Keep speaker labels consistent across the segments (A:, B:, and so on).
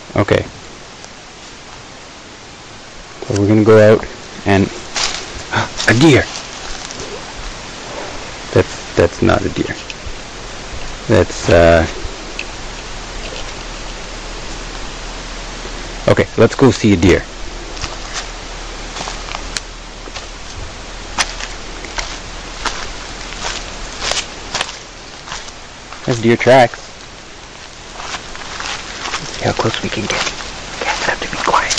A: Okay. So we're gonna go out and a deer. That's not a deer. That's okay. Let's go see a deer. There's deer tracks. Let's see how close we can get. Cats have to be quiet.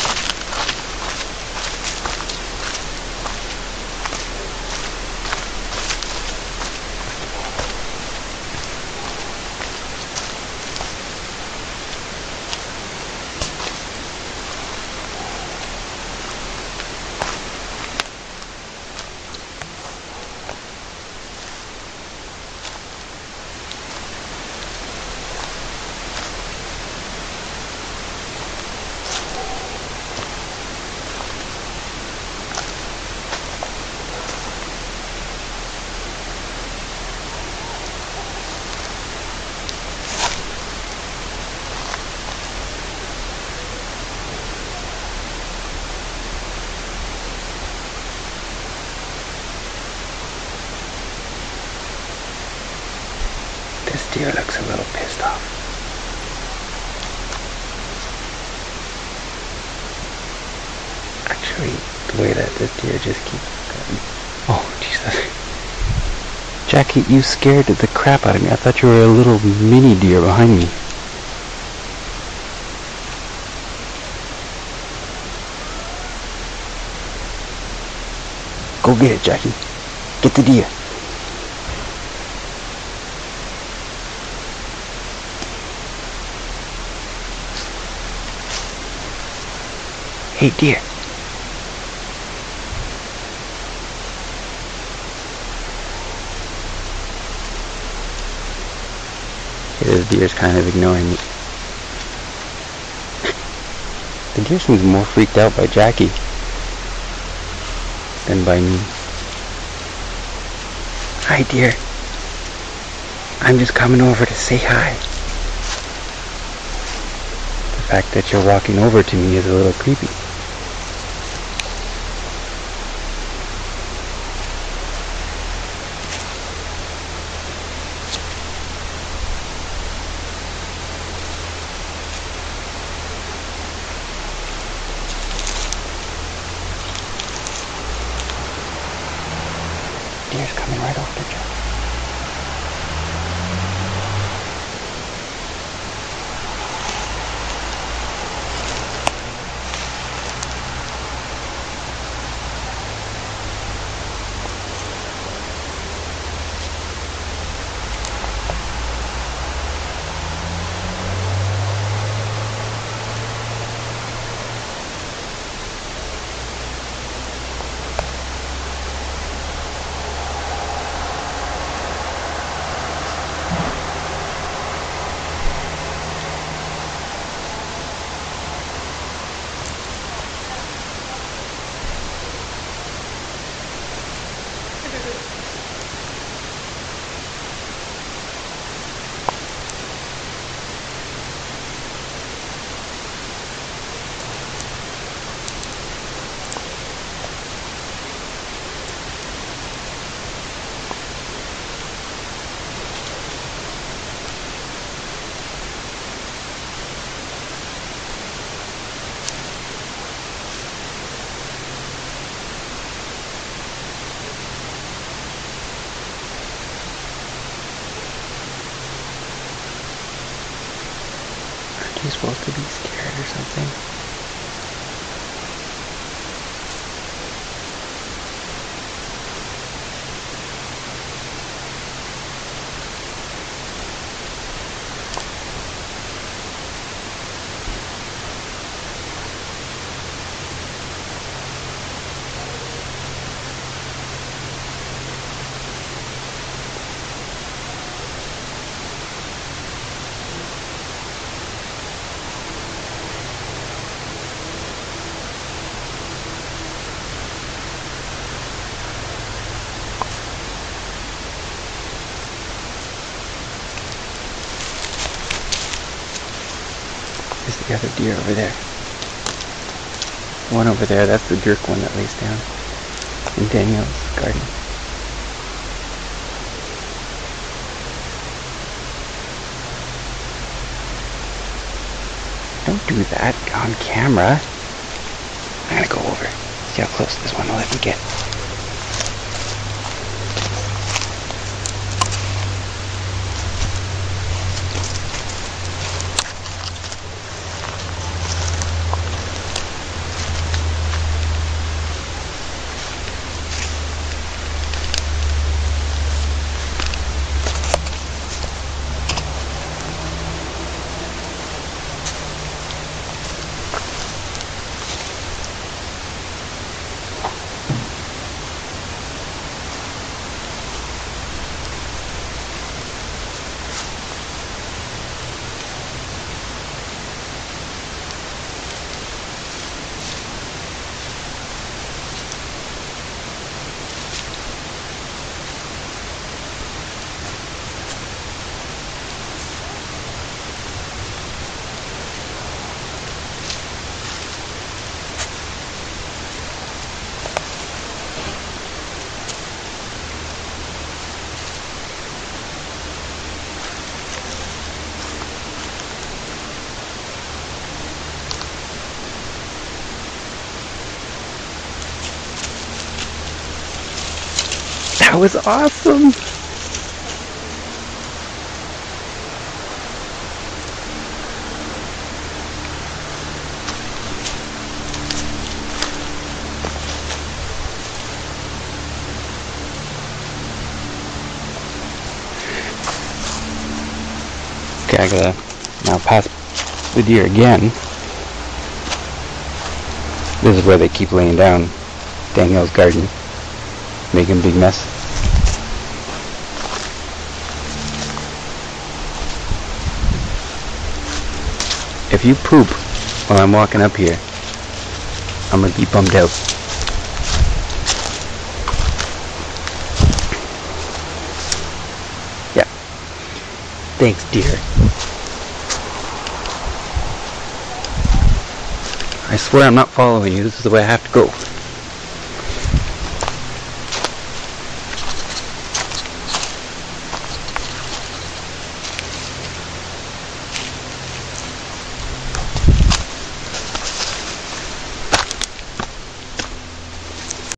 A: This deer looks a little pissed off. Actually, the way that this deer just keeps going. Oh, Jesus. Jackie, you scared the crap out of me. I thought you were a little mini deer behind me. Go get it, Jackie. Get the deer. Hey, deer. This deer's kind of ignoring me. The deer seems more freaked out by Jackie than by me. Hi, deer. I'm just coming over to say hi. The fact that you're walking over to me is a little creepy. Deer's coming right over to Jackie. Aren't you supposed to be scared or something? There's the other deer over there. One over there, that's the jerk one that lays down in Danielle's garden. Don't do that on camera. I'm gonna go over. See how close this one will let me get. That was awesome! Okay, I gotta now pass the deer again. This is where they keep laying down. Danielle's garden. Making a big mess. If you poop while I'm walking up here, I'm gonna be bummed out. Yeah. Thanks, dear. I swear I'm not following you. This is the way I have to go.